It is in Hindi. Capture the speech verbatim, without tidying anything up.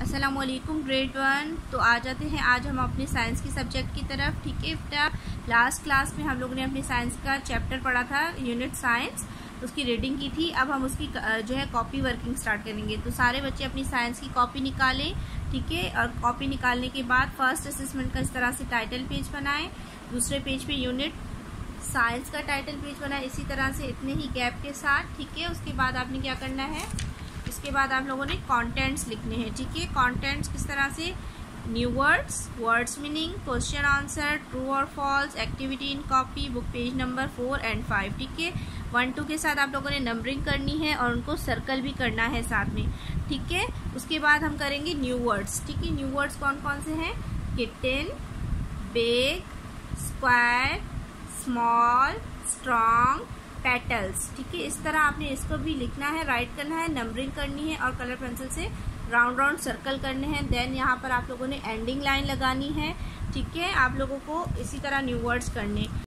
अस्सलामुअलैकुम ग्रेड वन। तो आ जाते हैं आज हम अपने साइंस की सब्जेक्ट की तरफ। ठीक है बेटा, लास्ट क्लास में हम लोगों ने अपने साइंस का चैप्टर पढ़ा था, यूनिट साइंस, उसकी रीडिंग की थी। अब हम उसकी जो है कॉपी वर्किंग स्टार्ट करेंगे। तो सारे बच्चे अपनी साइंस की कॉपी निकालें। ठीक है, और कॉपी निकालने के बाद फर्स्ट असेसमेंट का इस तरह से टाइटल पेज बनाएं, दूसरे पेज पे यूनिट साइंस का टाइटल पेज बनाएं, इसी तरह से इतने ही गैप के साथ। ठीक है, उसके बाद आपने क्या करना है, इसके बाद आप लोगों ने कंटेंट्स लिखने हैं। ठीक है, कंटेंट्स किस तरह से, new words, words meaning, question answer, true और false, activity in copy, book page number four and five. ठीक है, वन टू के साथ आप लोगों ने नंबरिंग करनी है और उनको सर्कल भी करना है साथ में। ठीक है, उसके बाद हम करेंगे न्यू वर्ड्स। ठीक है, न्यू वर्ड्स कौन कौन से हैं, kitten, big, square, small, strong, petals. ठीक है, इस तरह आपने इसको भी लिखना है, राइट करना है, नंबरिंग करनी है और कलर पेंसिल से राउंड राउंड सर्कल करने हैं। देन यहाँ पर आप लोगों ने एंडिंग लाइन लगानी है। ठीक है, आप लोगों को इसी तरह न्यू वर्ड्स करने।